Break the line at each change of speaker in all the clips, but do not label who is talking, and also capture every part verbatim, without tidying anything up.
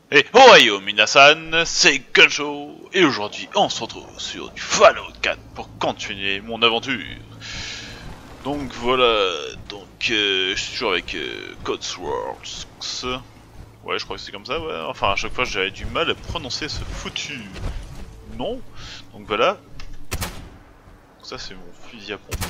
Et Ohio Minasan, c'est Gunshow, et aujourd'hui on se retrouve sur du Fallout quatre pour continuer mon aventure. Donc voilà, donc euh, je suis toujours avec euh, Codswords. Ouais, je crois que c'est comme ça, ouais. Enfin, à chaque fois j'avais du mal à prononcer ce foutu nom. Donc voilà. Donc ça c'est mon fusil à pompe.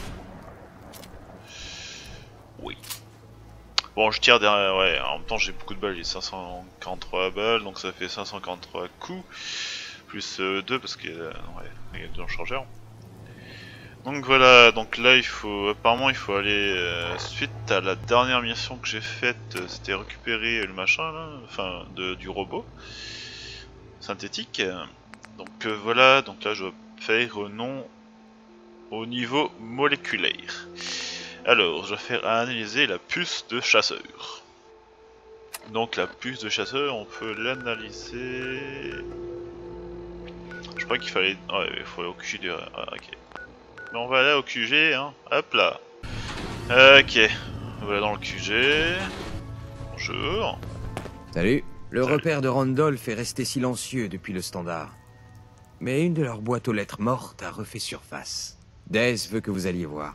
Oui. Bon, je tire derrière, ouais, en même temps j'ai beaucoup de balles, j'ai cinq cent quarante-trois balles, donc ça fait cinq cent quarante-trois coups, plus euh, deux parce qu'il y a, ouais, il y a deux en chargeur. Donc voilà, donc là il faut, apparemment il faut aller, euh, suite à la dernière mission que j'ai faite, euh, c'était récupérer le machin là, enfin de, du robot synthétique. Donc euh, voilà, donc là je vais faire un nom au niveau moléculaire. Alors, je vais faire analyser la puce de chasseur. Donc la puce de chasseur, on peut l'analyser... Je crois qu'il fallait... Ouais, il faut aller au Q G. Ah, ok. Mais on va aller au Q G, hein. Hop là. Ok. Voilà dans le Q G. Bonjour.
Salut. Le
Salut.
repère de Randolph est resté silencieux depuis le standard. Mais une de leurs boîtes aux lettres mortes a refait surface. Daze veut que vous alliez voir.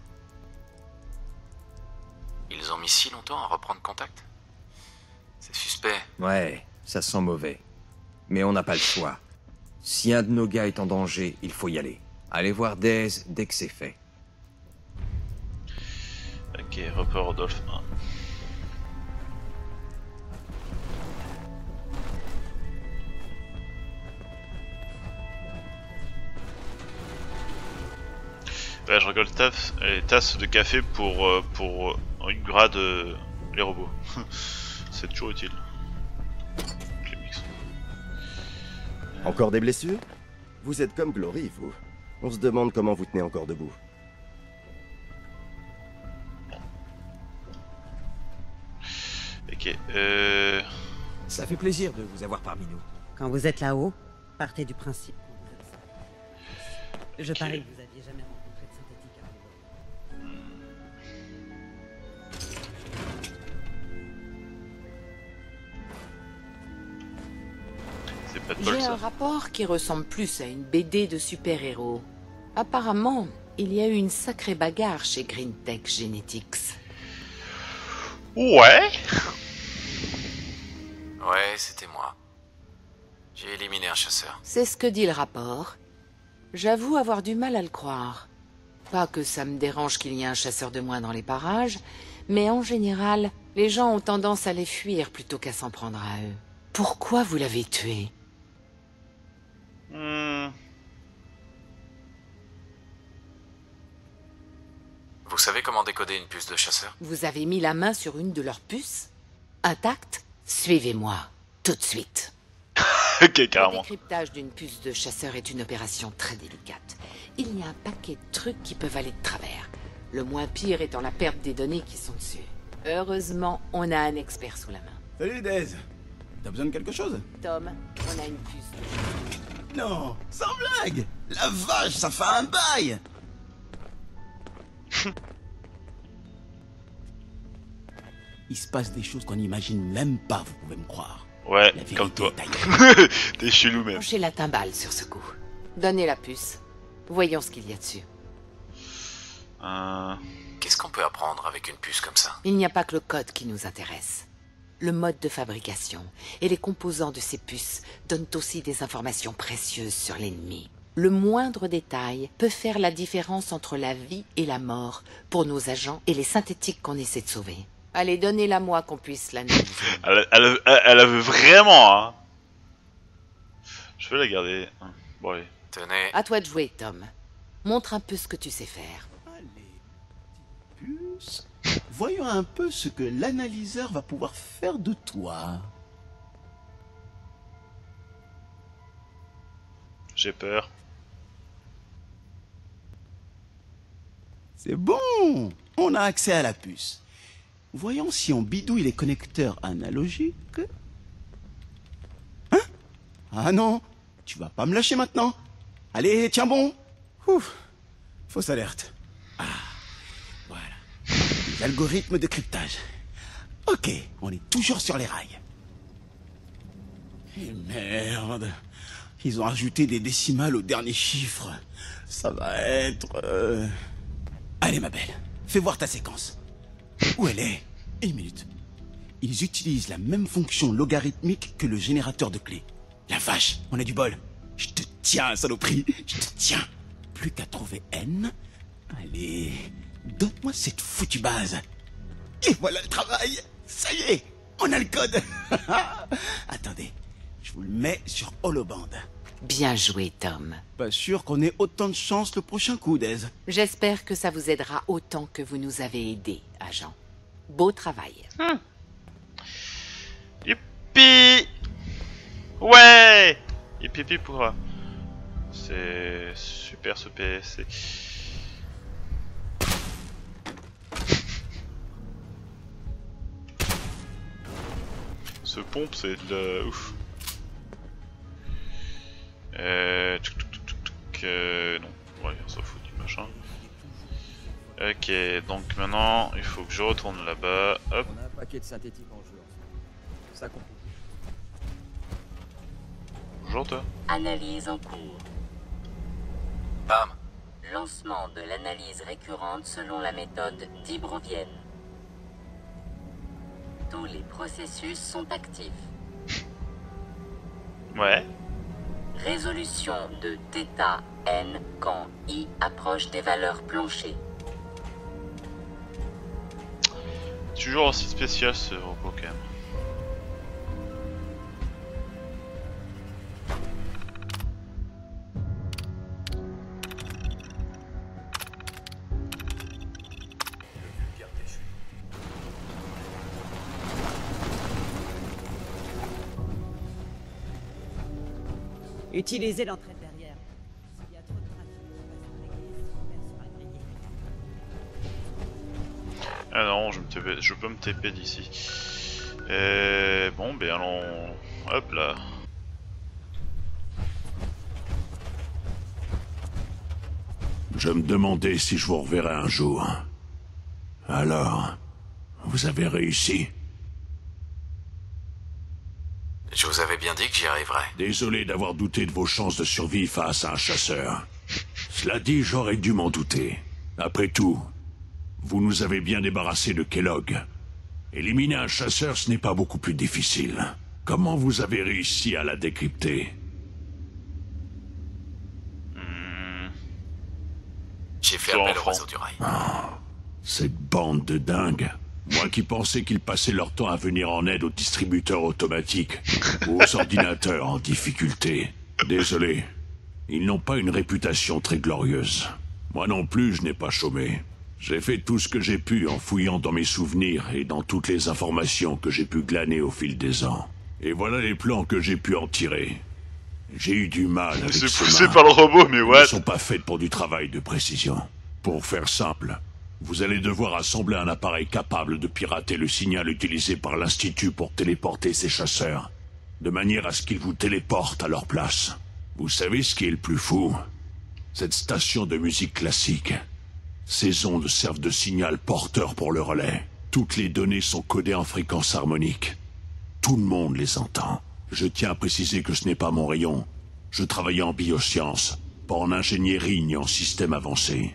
Ils ont mis si longtemps à reprendre contact? C'est suspect.
Ouais, ça sent mauvais. Mais on n'a pas le choix. Si un de nos gars est en danger, il faut y aller. Allez voir Daze dès que c'est fait.
Ok, repère Rodolphe un. Ouais, je récolte les tasses de café pour, euh, pour euh, upgrade euh, les robots. C'est toujours utile. Les mix.
Encore des blessures? Vous êtes comme Glory, vous. On se demande comment vous tenez encore debout.
Ok, euh...
Ça fait plaisir de vous avoir parmi nous.
Quand vous êtes là-haut, partez du principe qu'on vous observe. Je
Ok.
parie que vous aviez jamais rencontré de synthétique avant de voir.
c'est pas de bol
J'ai
ça.
un rapport qui ressemble plus à une B D de super-héros. Apparemment, il y a eu une sacrée bagarre chez GreenTech Genetics.
Ouais.
Ouais, c'était moi. J'ai éliminé un chasseur.
C'est ce que dit le rapport. J'avoue avoir du mal à le croire. Pas que ça me dérange qu'il y ait un chasseur de moins dans les parages, mais en général, les gens ont tendance à les fuir plutôt qu'à s'en prendre à eux. Pourquoi vous l'avez tué?
Hmm.
Vous savez comment décoder une puce de chasseur?
Vous avez mis la main sur une de leurs puces? Intacte? Suivez-moi, tout de suite.
Ok,
Le
carrément.
décryptage d'une puce de chasseur est une opération très délicate. Il y a un paquet de trucs qui peuvent aller de travers. Le moins pire étant la perte des données qui sont dessus. Heureusement, on a un expert sous la main.
Salut Daze. T'as besoin de quelque chose?
Tom, on a une puce de chasseur.
Non, sans blague. La vache, ça fait un bail. Il se passe des choses qu'on n'imagine même pas, vous pouvez me croire.
Ouais,
La vérité
comme toi.
est ailleurs.
T'es chelou même.
Branchez la timbale sur ce coup. Donnez la puce. Voyons ce qu'il y a dessus.
Euh...
Qu'est-ce qu'on peut apprendre avec une puce comme ça?
Il n'y a pas que le code qui nous intéresse. Le mode de fabrication et les composants de ces puces donnent aussi des informations précieuses sur l'ennemi. Le moindre détail peut faire la différence entre la vie et la mort pour nos agents et les synthétiques qu'on essaie de sauver. Allez, donnez-la moi qu'on puisse l'analyser.
Elle, elle, elle, elle la veut vraiment, hein. Je vais la garder. Bon, allez.
Tenez.
À toi de jouer, Tom. Montre un peu ce que tu sais faire.
Allez, puce. Voyons un peu ce que l'analyseur va pouvoir faire de toi.
J'ai peur.
C'est bon. On a accès à la puce. Voyons si on bidouille les connecteurs analogiques. Hein? Ah non, tu vas pas me lâcher maintenant. Allez, tiens bon. Ouf, fausse alerte. Ah, voilà. L'algorithme de cryptage. Ok, on est toujours sur les rails. Et merde. Ils ont ajouté des décimales au dernier chiffre. Ça va être... euh, Allez ma belle, fais voir ta séquence. Où elle est? Une minute. Ils utilisent la même fonction logarithmique que le générateur de clés. La vache, on a du bol. Je te tiens, saloperie. Je te tiens. Plus qu'à trouver N. Allez, donne-moi cette foutue base. Et voilà le travail. Ça y est, on a le code. Attendez, je vous le mets sur Holoband.
Bien joué, Tom.
Pas sûr qu'on ait autant de chance le prochain coup, Daisy.
J'espère que ça vous aidera autant que vous nous avez aidés, agent. Beau travail.
Hmm. Youpi! Ouais! Youpi youpi pour... C'est super ce P S C. Ce pompe c'est de la ouf. Euh... Tchouk, tchouk, tchouk, tchouk, euh... Non, ouais, on s'en fout du machin. Ok, donc maintenant il faut que je retourne là-bas. Hop.
On a un paquet de synthétiques en jeu. Ça complique.
Bonjour toi.
Analyse en cours.
Bam.
Lancement de l'analyse récurrente selon la méthode d'Ibrovienne. Tous les processus sont actifs.
Ouais.
Résolution de θ n quand I approche des valeurs planchées.
Toujours aussi spécial ce robot quand même.
Utilisez l'entrée derrière. S'il y a trop de trafic, on va se régler, sera grillé.
Ah non, je, me T P, je peux me T P d'ici. Euh, bon, ben allons... Hop là.
Je me demandais si je vous reverrais un jour. Alors, vous avez réussi.
Je vous avais bien dit que j'y arriverais.
Désolé d'avoir douté de vos chances de survie face à un chasseur. Cela dit, j'aurais dû m'en douter. Après tout, vous nous avez bien débarrassé de Kellogg. Éliminer un chasseur, ce n'est pas beaucoup plus difficile. Comment vous avez réussi à la décrypter?
J'ai fait
Sur
appel au
enfant.
réseau du rail.
Cette bande de dingues. Moi qui pensais qu'ils passaient leur temps à venir en aide aux distributeurs automatiques, ou aux ordinateurs en difficulté. Désolé, ils n'ont pas une réputation très glorieuse. Moi non plus, je n'ai pas chômé. J'ai fait tout ce que j'ai pu en fouillant dans mes souvenirs et dans toutes les informations que j'ai pu glaner au fil des ans. Et voilà les plans que j'ai pu en tirer. J'ai eu du mal avec
C'est
ces
poussé
mains.
par le robot, mais
Elles
what?
ne sont pas faites pour du travail de précision. Pour faire simple, vous allez devoir assembler un appareil capable de pirater le signal utilisé par l'Institut pour téléporter ces chasseurs, de manière à ce qu'ils vous téléportent à leur place. Vous savez ce qui est le plus fou? Cette station de musique classique. Ces ondes servent de signal porteur pour le relais. Toutes les données sont codées en fréquence harmonique. Tout le monde les entend. Je tiens à préciser que ce n'est pas mon rayon. Je travaillais en biosciences, pas en ingénierie ni en système avancé.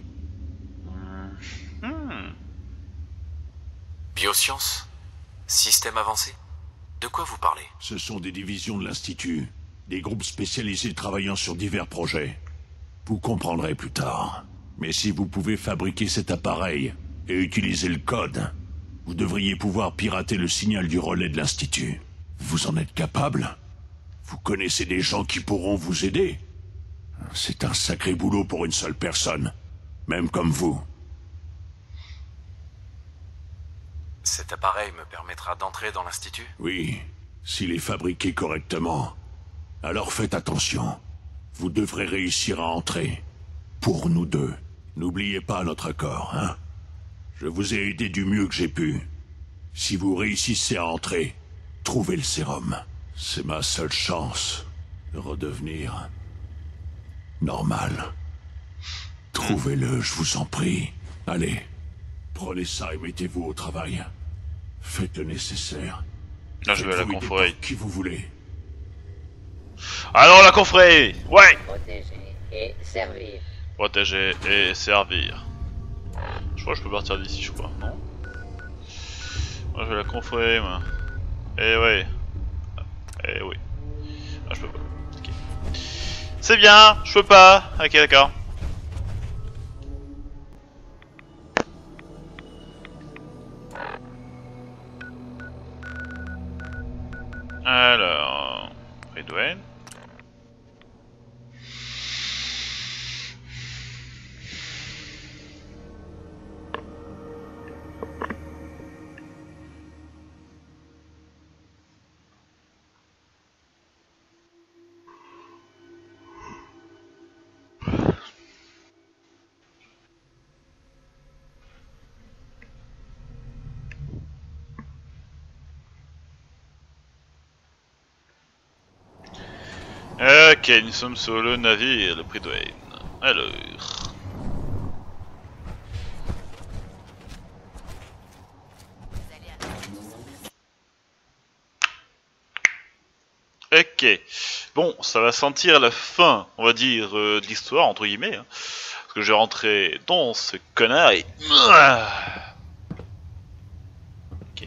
Hmm.
Biosciences? Système avancé? De quoi vous parlez?
Ce sont des divisions de l'Institut, des groupes spécialisés travaillant sur divers projets. Vous comprendrez plus tard. Mais si vous pouvez fabriquer cet appareil et utiliser le code, vous devriez pouvoir pirater le signal du relais de l'Institut. Vous en êtes capable? Vous connaissez des gens qui pourront vous aider? C'est un sacré boulot pour une seule personne, même comme vous.
Cet appareil me permettra d'entrer dans l'Institut?
Oui, s'il est fabriqué correctement. Alors faites attention. Vous devrez réussir à entrer. Pour nous deux. N'oubliez pas notre accord, hein? Je vous ai aidé du mieux que j'ai pu. Si vous réussissez à entrer, trouvez le sérum. C'est ma seule chance de redevenir normal. Trouvez-le, je vous en prie. Allez, prenez ça et mettez-vous au travail. Faites le nécessaire.
Là, je vais à la
Faites-vous aider
Conforei.
par qui vous voulez.
Alors la confrérie. Ouais.
Protéger et servir.
Protéger et servir. Je crois que je peux partir d'ici, je crois, non? Moi je vais la confrérie, moi. Eh ouais. Eh oui. Ah, je peux pas. Ok. C'est bien, je peux pas. Ok, d'accord. Alors, Redwayne. Ok, nous sommes sur le navire, le Redwayne. Alors. Ok. Bon, ça va sentir la fin, on va dire, euh, de l'histoire, entre guillemets. Hein, parce que je vais rentrer dans ce connard et... Ok.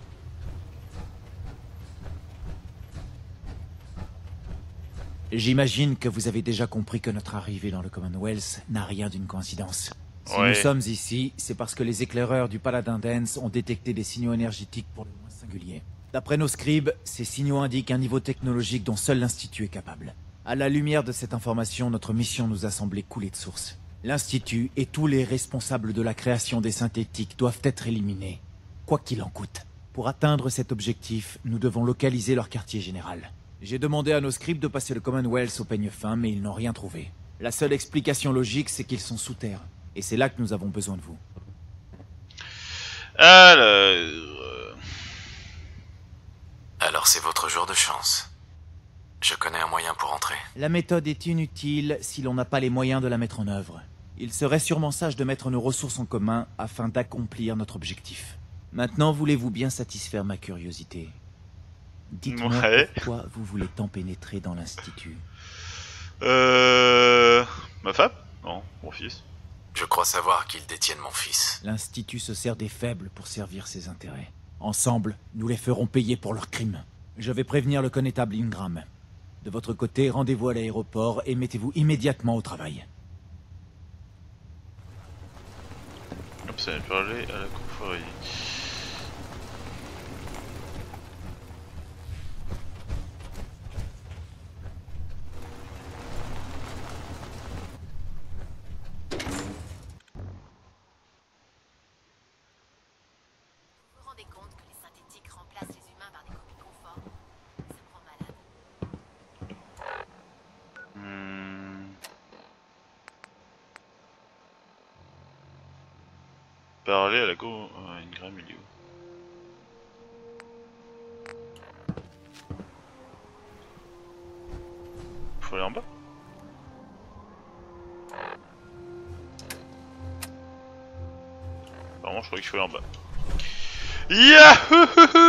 J'imagine que vous avez déjà compris que notre arrivée dans le Commonwealth n'a rien d'une coïncidence. Si
Ouais.
nous sommes ici, c'est parce que les éclaireurs du Paladin Dance ont détecté des signaux énergétiques pour le moins singuliers. D'après nos scribes, ces signaux indiquent un niveau technologique dont seul l'Institut est capable. À la lumière de cette information, notre mission nous a semblé couler de source. L'Institut et tous les responsables de la création des synthétiques doivent être éliminés, quoi qu'il en coûte. Pour atteindre cet objectif, nous devons localiser leur quartier général. J'ai demandé à nos scribes de passer le Commonwealth au peigne fin, mais ils n'ont rien trouvé. La seule explication logique, c'est qu'ils sont sous terre. Et c'est là que nous avons besoin de vous.
Alors...
Alors c'est votre jour de chance. Je connais un moyen pour entrer.
La méthode est inutile si l'on n'a pas les moyens de la mettre en œuvre. Il serait sûrement sage de mettre nos ressources en commun afin d'accomplir notre objectif. Maintenant, voulez-vous bien satisfaire ma curiosité? Dites-moi
Ouais.
pourquoi vous voulez tant pénétrer dans l'Institut.
Euh... Ma femme? Non, mon fils.
Je crois savoir qu'ils détiennent mon fils.
L'Institut se sert des faibles pour servir ses intérêts. Ensemble, nous les ferons payer pour leurs crimes. Je vais prévenir le connétable Ingram. De votre côté, rendez-vous à l'aéroport et mettez-vous immédiatement au travail.
Hop, ça va parler à la confrérie.
Vous vous rendez compte que les synthétiques remplacent les humains par des copies conformes? Ça me rend malade.
Hmm. Parler à la go... Euh, Ingram, il est où? Faut aller en bas? Apparemment, je croyais qu'il faut aller en bas. Yahoo!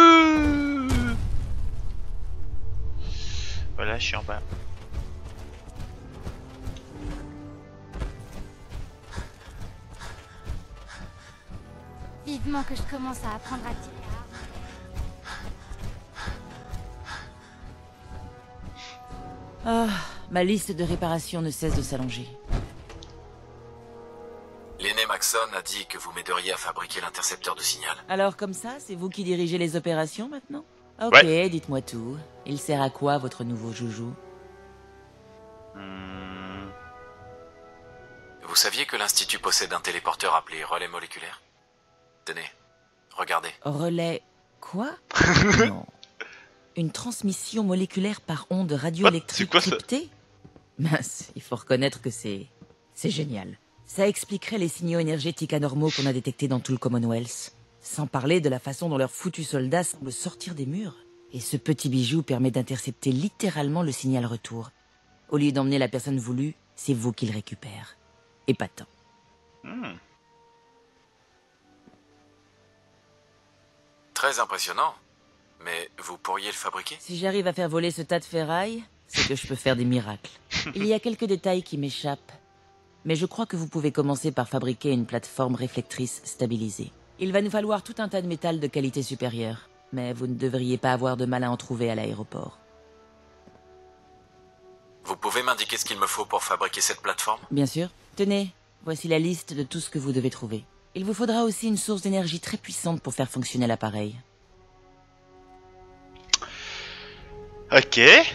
Voilà, je suis en bas.
Vivement que je commence à apprendre à tirer.
Ah, ma liste de réparations ne cesse de s'allonger.
L'aîné Maxon a dit que vous m'aideriez à fabriquer l'intercepteur de signal.
Alors comme ça, c'est vous qui dirigez les opérations maintenant? Ok,
Ouais.
dites-moi tout. Il sert à quoi votre nouveau joujou?
Hmm.
Vous saviez que l'Institut possède un téléporteur appelé relais moléculaire? Tenez, regardez.
Relais... quoi? Non. Une transmission moléculaire par onde
What?
radioélectrique
C'est quoi ça?
cryptée? Mince, il faut reconnaître que c'est... c'est génial. Ça expliquerait les signaux énergétiques anormaux qu'on a détectés dans tout le Commonwealth. Sans parler de la façon dont leurs foutus soldats semblent sortir des murs. Et ce petit bijou permet d'intercepter littéralement le signal retour. Au lieu d'emmener la personne voulue, c'est vous qui le récupère. Épatant.
Hmm.
Très impressionnant. Mais vous pourriez le fabriquer?
Si j'arrive à faire voler ce tas de ferraille, c'est que je peux faire des miracles. Il y a quelques détails qui m'échappent, mais je crois que vous pouvez commencer par fabriquer une plateforme réflectrice stabilisée. Il va nous falloir tout un tas de métal de qualité supérieure, mais vous ne devriez pas avoir de mal à en trouver à l'aéroport.
Vous pouvez m'indiquer ce qu'il me faut pour fabriquer cette plateforme?
Bien sûr. Tenez, voici la liste de tout ce que vous devez trouver. Il vous faudra aussi une source d'énergie très puissante pour faire fonctionner l'appareil.
Ok.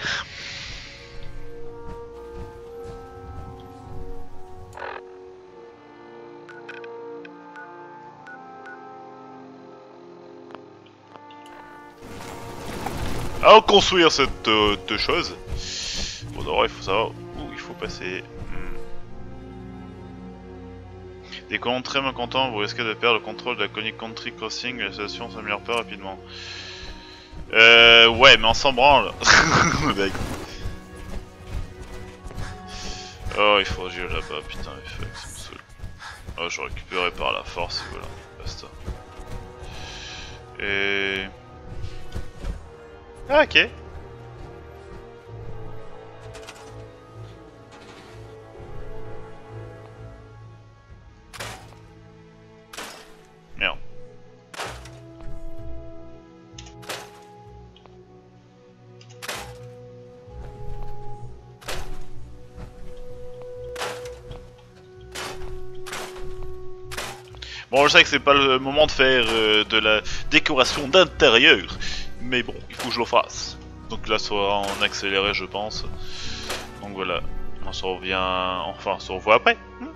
Alors construire cette euh, deux choses. Bon d'abord il faut savoir où il faut passer. Hmm. Des colons très mécontents, vous risquez de perdre le contrôle de la Conic Country Crossing, la situation s'améliore pas rapidement. Euh ouais mais on s'en branle. Oh il faut agir là-bas, putain mais fuck, ça me saoule. Oh je récupérerai par la force, voilà, basta. Et... Ah ok. Merde. Bon je sais que c'est pas le moment de faire euh, de la décoration d'intérieur. Mais bon, il faut que je le fasse. Donc là, ça va en accéléré, je pense. Donc voilà, on se revient. Enfin, on se revoit après. Hmm.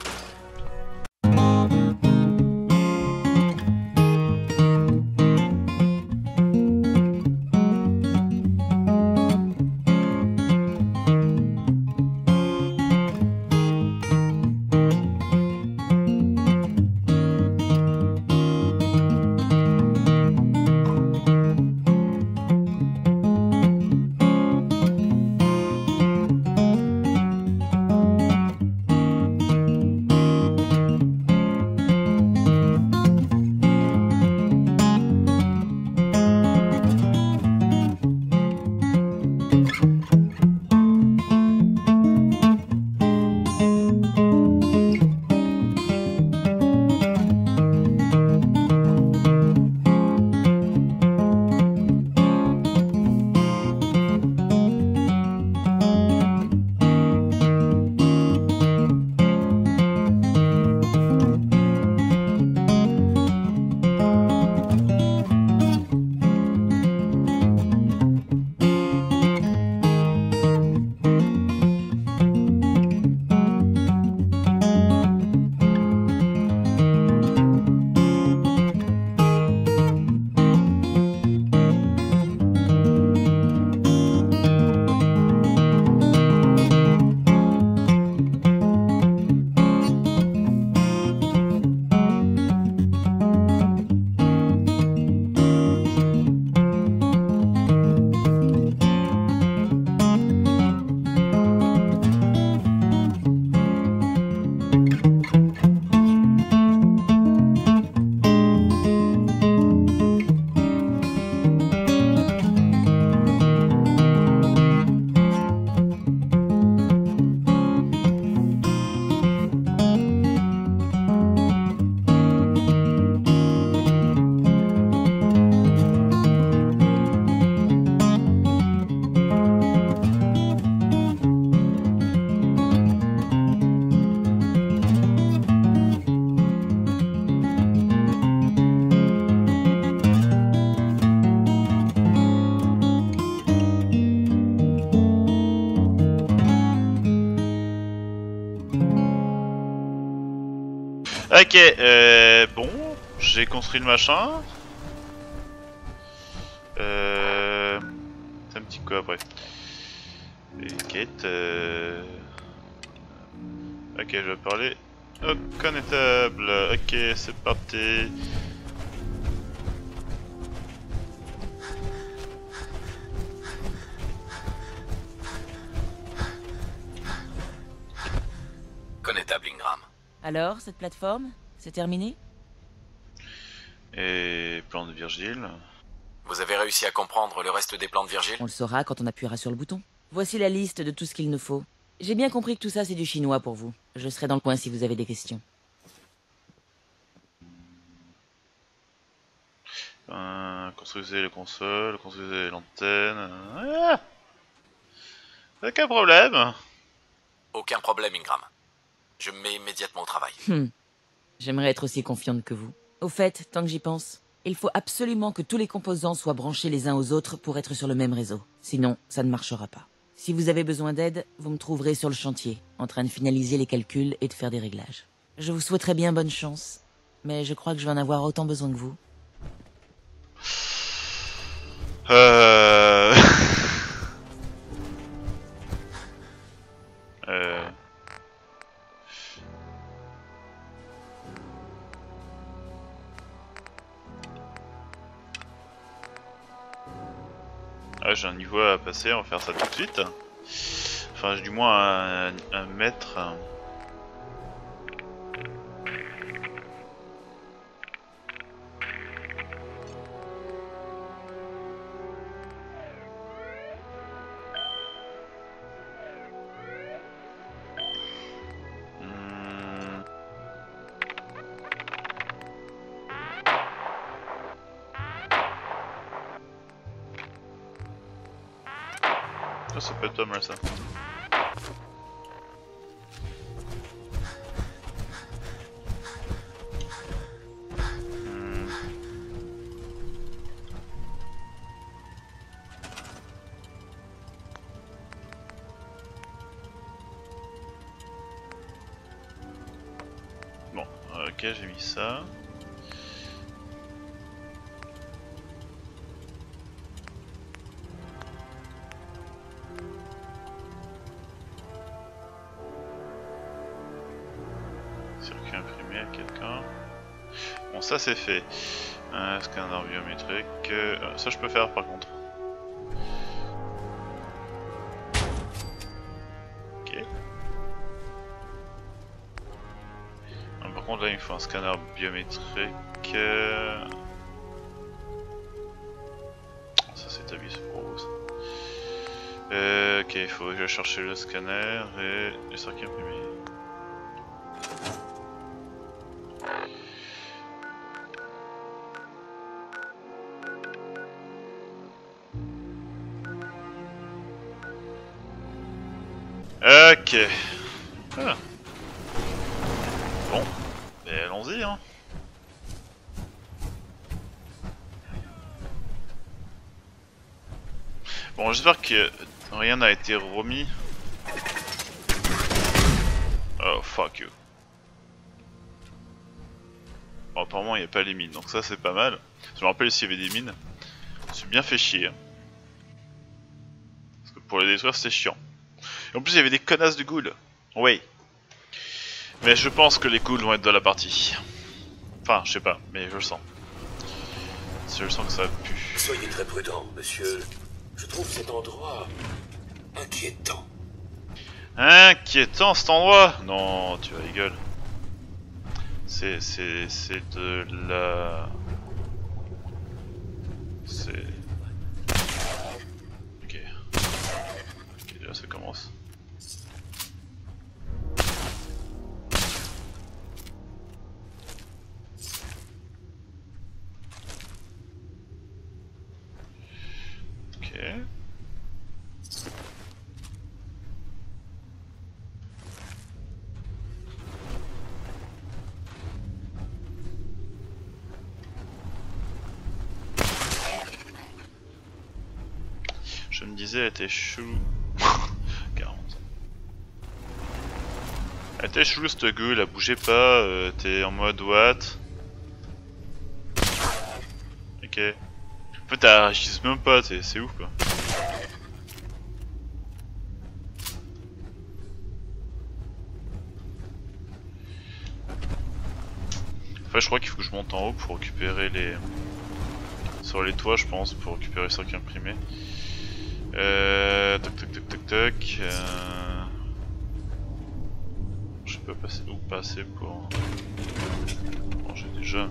Ok, euh, bon, j'ai construit le machin. Euh, c'est un petit coup après. Et quête. Euh... Ok, je vais parler au connétable. Ok, c'est parti.
Connétable Ingram.
Alors, cette plateforme, c'est terminé?
Et plan de Virgile.
Vous avez réussi à comprendre le reste des plans de Virgile?
On le saura quand on appuiera sur le bouton. Voici la liste de tout ce qu'il nous faut. J'ai bien compris que tout ça c'est du chinois pour vous. Je serai dans le coin si vous avez des questions.
Euh, construisez les consoles, construisez l'antenne... Ah, aucun problème.
Aucun problème, Ingram. Je me mets immédiatement au travail.
Hmm. J'aimerais être aussi confiante que vous. Au fait, tant que j'y pense, il faut absolument que tous les composants soient branchés les uns aux autres pour être sur le même réseau. Sinon, ça ne marchera pas. Si vous avez besoin d'aide, vous me trouverez sur le chantier, en train de finaliser les calculs et de faire des réglages. Je vous souhaiterais bien bonne chance, mais je crois que je vais en avoir autant besoin que vous.
Euh... euh... Ah, j'ai un niveau à passer, on va faire ça tout de suite. Enfin, j'ai du moins un, un mètre. Oh, ça peut être pas mal ça. Hmm. Bon, ok, j'ai mis ça. Circuit imprimé à quelqu'un. Bon, ça c'est fait. Euh, scanner biométrique. Euh, ça je peux faire par contre. Ok. Euh, par contre là il me faut un scanner biométrique. Euh... Ça c'est établi, c'est pour vous ça. Euh, ok, il faut que je cherche le scanner et le circuit imprimé. Ok. Ah. Bon, et allons-y hein. Bon, j'espère que rien n'a été remis. Oh fuck you. Bon, apparemment il n'y a pas les mines, donc ça c'est pas mal. Je me rappelle s'il y avait des mines. Je me suis bien fait chier. Parce que pour les détruire c'était chiant. Et en plus il y avait des connasses de ghouls. Oui. Mais je pense que les ghouls vont être dans la partie. Enfin, je sais pas, mais je le sens. Je sens que ça pue.
Soyez très prudent, monsieur. Je trouve cet endroit inquiétant.
Inquiétant cet endroit? Non, tu rigoles. C'est... c'est... c'est de la... C'est... Ok. Ok, déjà ça commence. Ok. Je me disais, elle était chou. quarante. Elle était chou cette gueule, elle bougeait pas, euh, t'es en mode what? Ok. En fait, elle réagisse même pas, c'est ouf quoi. Enfin, je crois qu'il faut que je monte en haut pour récupérer les... Sur les toits, je pense, pour récupérer le circuit imprimé. Euh... Toc toc toc toc toc... Euh... Je peux passer où passer pour... Bon, j'ai déjà...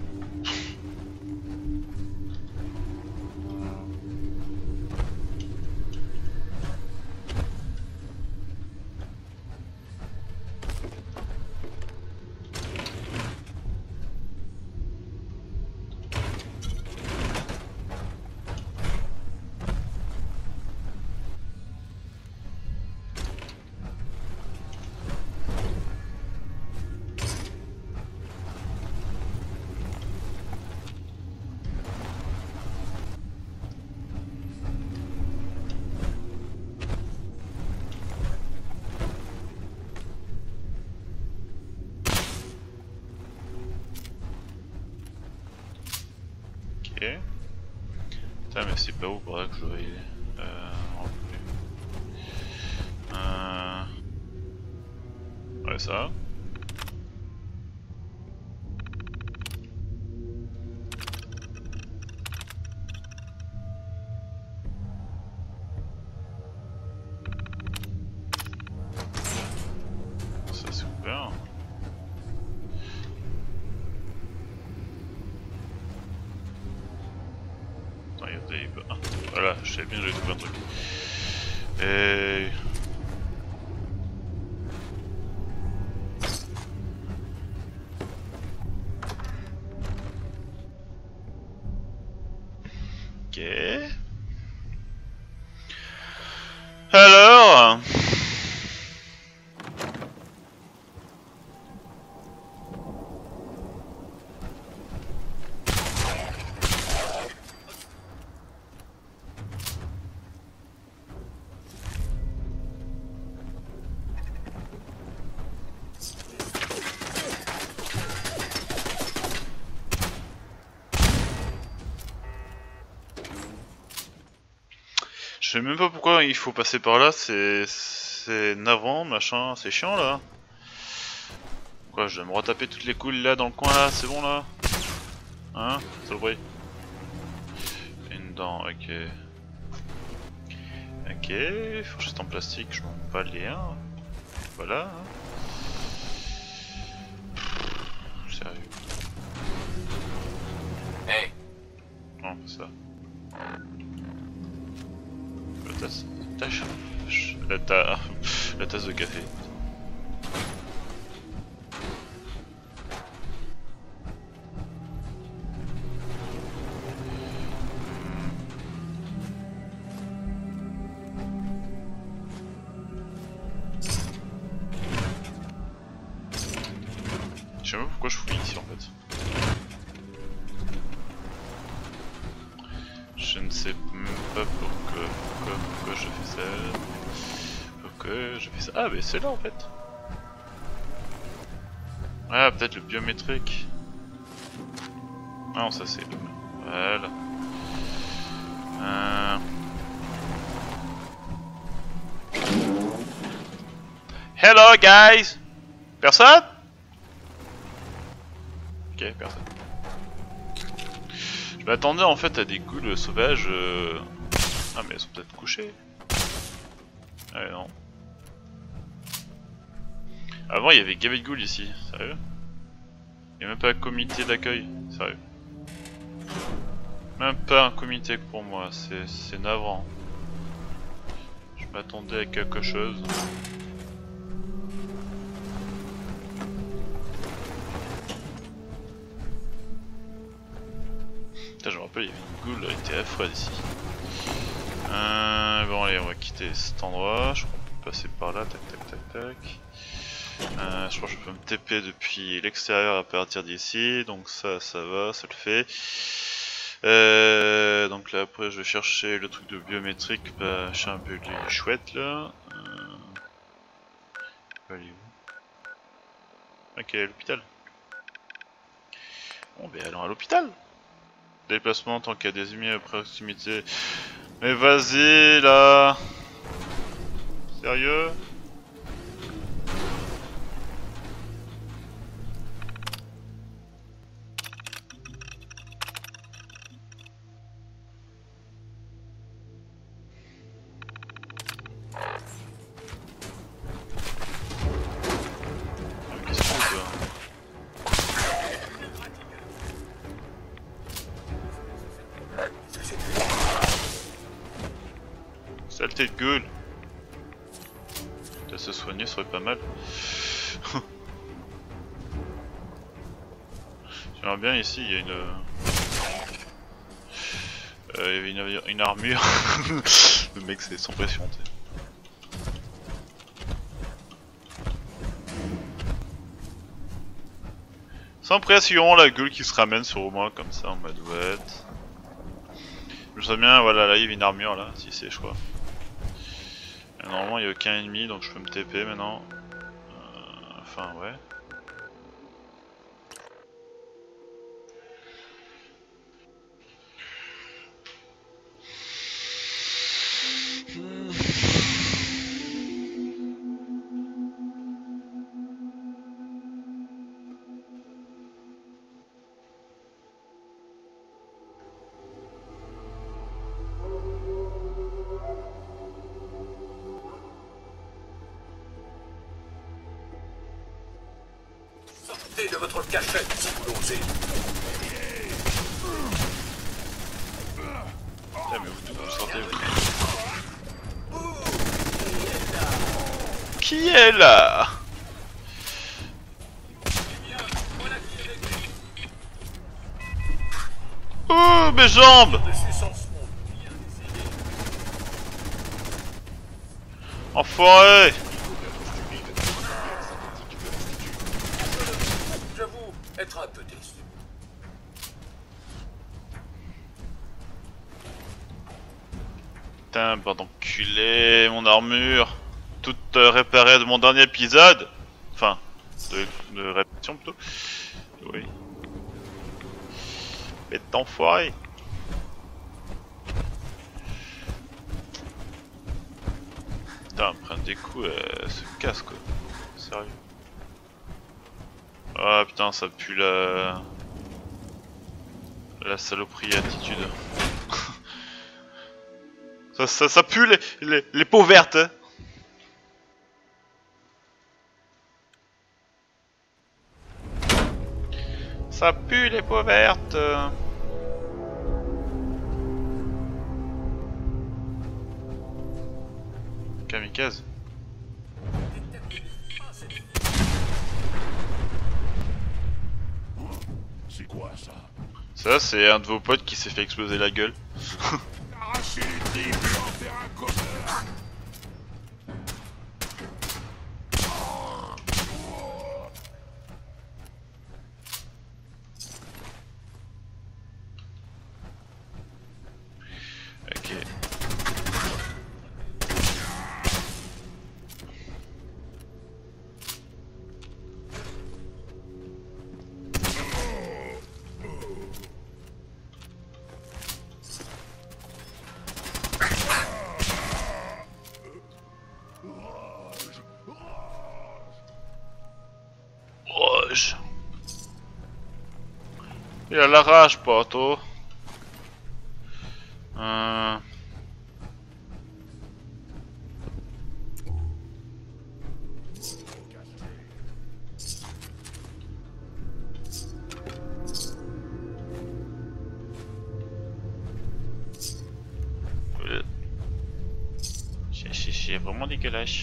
Putain, mais c'est pas où pour que je dois y aller. Euh, euh... Ouais, ça. Ça c'est ouvert. Attends, il y a des... Ah, voilà, je savais bien que j'avais trouvé un truc. Et... Ok. Alors... Je sais même pas pourquoi il faut passer par là, c'est... c'est navrant, machin, c'est chiant là. Quoi, je vais me retaper toutes les couilles là dans le coin là, c'est bon là? Hein? C'est le bruit. Une dent, ok. Ok, fourchette en plastique, je m'en bats les uns. Voilà. Hein. Sérieux.
Hey.
Non, pas ça. La tasse. Tâche. La, ta... la tasse de café. Je sais pas pourquoi je fouille ici en fait. Je ne sais même pas pourquoi, pourquoi, pourquoi je fais ça. Pourquoi je fais ça. Ah mais c'est là en fait. Ah peut-être le biométrique. Ah non ça c'est... Voilà. Euh... Hello guys. Personne? Ok, personne. Je m'attendais en fait à des ghouls sauvages. Euh... Ah mais elles sont peut-être couchées. Ah non. Avant il y avait gavé de ghouls ici, sérieux? Il n'y a même pas un comité d'accueil, sérieux. Même pas un comité pour moi, c'est navrant. Je m'attendais à quelque chose. Putain, je me rappelle, il y avait une ghoul, elle était affreuse ici. Euh, bon, allez, on va quitter cet endroit. Je crois qu'on peut passer par là. Tac, tac, tac, tac. Euh, je crois que je peux me T P depuis l'extérieur à partir d'ici. Donc, ça, ça va, ça le fait. Euh, donc là, après, je vais chercher le truc de biométrique. Bah, je suis un peu chouette là. Euh... Elle est où? Ok, l'hôpital. Bon, ben allons à l'hôpital. Déplacement tant qu'il y a des ennemis à proximité. Mais vas-y là. Sérieux? Qu'est-ce que c'est toi? Saleté de gueule. De se soigner serait pas mal. J'aimerais bien ici, il y a une... Euh, il y avait une, une armure. Le mec c'est sans pression. T'sais. Sans pression, la gueule qui se ramène sur moi comme ça en mode ouette. Je sais bien, voilà, là il y avait une armure là, si c'est je crois. Et normalement il n'y a aucun ennemi donc je peux me T P maintenant. Euh, enfin ouais.
votre cachette si vous l'osez.
Putain, mais vous, vous sortez, vous. Qui est là? Oh, mes jambes! Enfoiré!
J'avoue être un peu déçu.
Putain, bande d'enculé, mon armure, toute euh, réparée de mon dernier épisode. Enfin, de, de répétition plutôt. Oui. Mais t'enfoiré! Putain, prendre des coups, elle se casse quoi. Sérieux. Ah putain, ça pue la... La saloperie attitude. ça, ça, ça pue les, les, les peaux vertes hein. Ça pue les peaux vertes. Kamikaze.
C'est quoi ça?
Ça, c'est un de vos potes qui s'est fait exploser la gueule.
Arrachez les tripes et en faire un commun.
Ok. Rage. Il a la rage, poteau. Euh... Euh... C'est vraiment dégueulasse.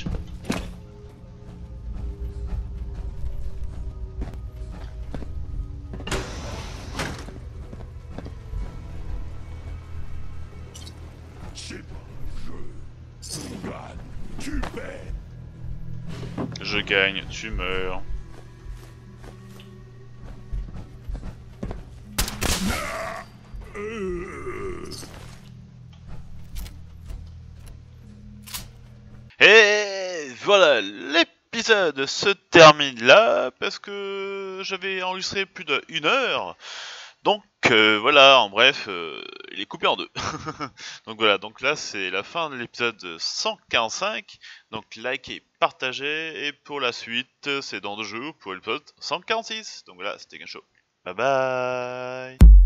C'est pas un jeu. Tu gagnes, tu perds.
Je gagne, tu meurs. Et voilà, l'épisode se termine là parce que j'avais enregistré plus d'une heure. Donc euh, voilà, en bref, euh, il est coupé en deux. Donc voilà, donc là c'est la fin de l'épisode cent quarante-cinq. Donc likez, partagez, et pour la suite, c'est dans deux jours pour l'épisode cent quarante-six. Donc voilà, c'était Gain Show. Bye bye.